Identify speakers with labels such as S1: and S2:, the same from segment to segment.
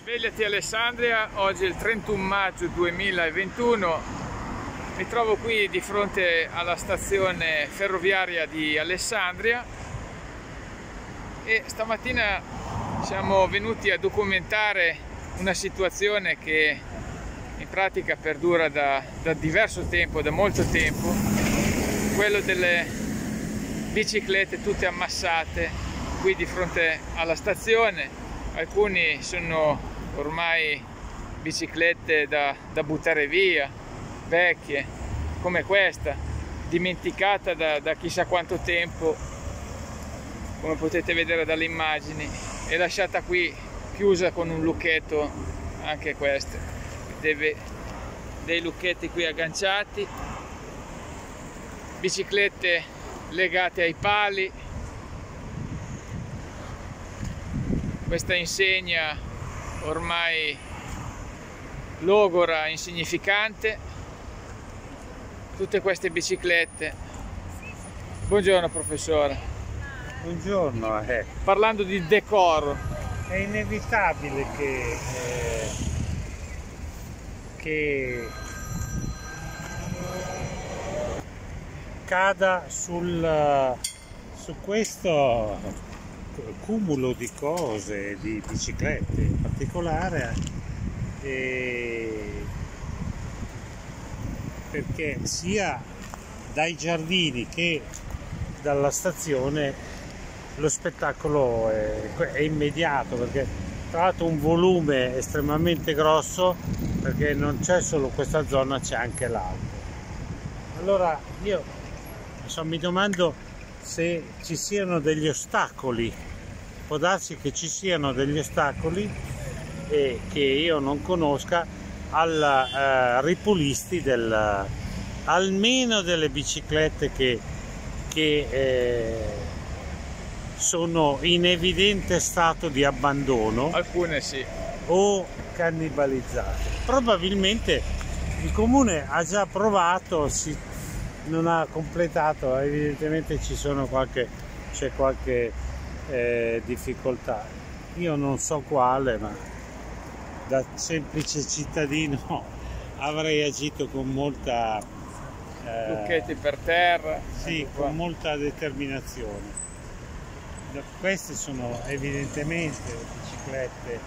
S1: Svegliati Alessandria, oggi è il 31 maggio 2021, mi trovo qui di fronte alla stazione ferroviaria di Alessandria e stamattina siamo venuti a documentare una situazione che in pratica perdura da diverso tempo, da molto tempo, quello delle biciclette tutte ammassate qui di fronte alla stazione. Alcuni sono ormai biciclette da buttare via, vecchie, come questa, dimenticata da chissà quanto tempo, come potete vedere dalle immagini, e lasciata qui chiusa con un lucchetto, anche queste, dei lucchetti qui agganciati, biciclette legate ai pali, questa insegna ormai logora, insignificante, tutte queste biciclette. Buongiorno professore.
S2: Buongiorno.
S1: Parlando di decoro,
S2: è inevitabile che cada su questo cumulo di cose, di biciclette in particolare, perché sia dai giardini che dalla stazione lo spettacolo è immediato, perché tra l'altro un volume estremamente grosso, perché non c'è solo questa zona, c'è anche l'altro. Allora io mi domando se ci siano degli ostacoli. Può darsi che ci siano degli ostacoli e che io non conosca al ripulisti almeno delle biciclette che sono in evidente stato di abbandono.
S1: Alcune sì,
S2: o cannibalizzate. Probabilmente il comune ha già provato, non ha completato, evidentemente c'è qualche difficoltà. Io non so quale, ma da semplice cittadino avrei agito con molta
S1: lucchetti per terra,
S2: sì, con molta determinazione. Queste sono evidentemente biciclette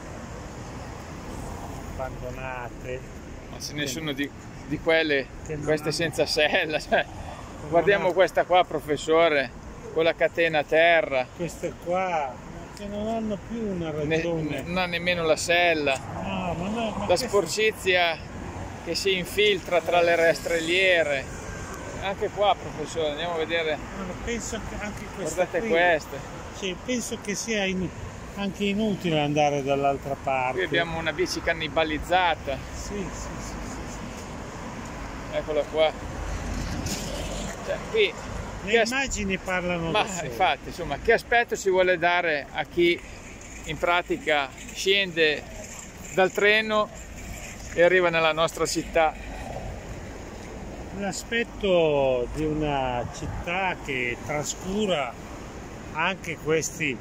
S2: abbandonate,
S1: ma ce ne sono di quelle, queste senza sella, guardiamo
S2: hanno...
S1: questa qua professore, con la catena a terra,
S2: queste qua che non hanno più una ragione,
S1: non ha nemmeno la sella, la sporcizia che si infiltra tra le rastrelliere. Anche qua professore, andiamo a vedere,
S2: penso che anche
S1: guardate
S2: qui,
S1: queste,
S2: sì, penso che sia anche inutile andare dall'altra parte.
S1: Qui abbiamo una bici cannibalizzata,
S2: sì.
S1: Eccola qua, qui
S2: le immagini parlano da sole.
S1: Infatti, insomma, che aspetto si vuole dare a chi in pratica scende dal treno e arriva nella nostra città?
S2: L'aspetto di una città che trascura anche questi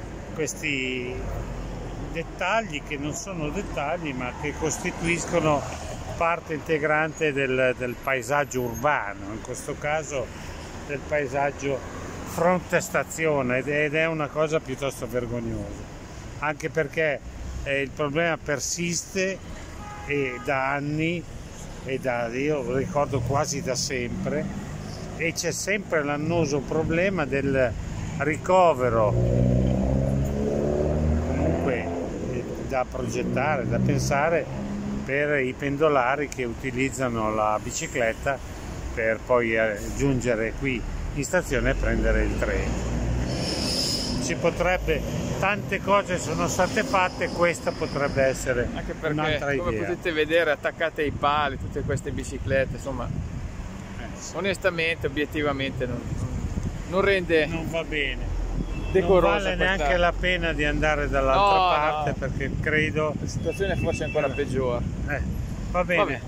S2: dettagli, che non sono dettagli ma che costituiscono parte integrante del paesaggio urbano, in questo caso del paesaggio fronte stazione, ed è una cosa piuttosto vergognosa, anche perché il problema persiste e da anni, io ricordo quasi da sempre, e c'è sempre l'annoso problema del ricovero, comunque da progettare, da pensare, per i pendolari che utilizzano la bicicletta per poi giungere qui in stazione e prendere il treno. Si potrebbe, tante cose sono state fatte, questa potrebbe essere
S1: anche perché,
S2: un'altra idea.
S1: Come potete vedere, attaccate ai pali tutte queste biciclette, insomma,
S2: sì.
S1: Onestamente, obiettivamente non rende,
S2: non va bene,
S1: decorosa,
S2: non vale neanche la pena di andare dall'altra parte, perché credo
S1: la situazione forse è ancora peggiore.
S2: Va bene.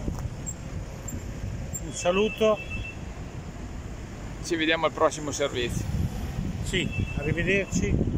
S2: Un saluto,
S1: ci vediamo al prossimo servizio.
S2: sì, arrivederci.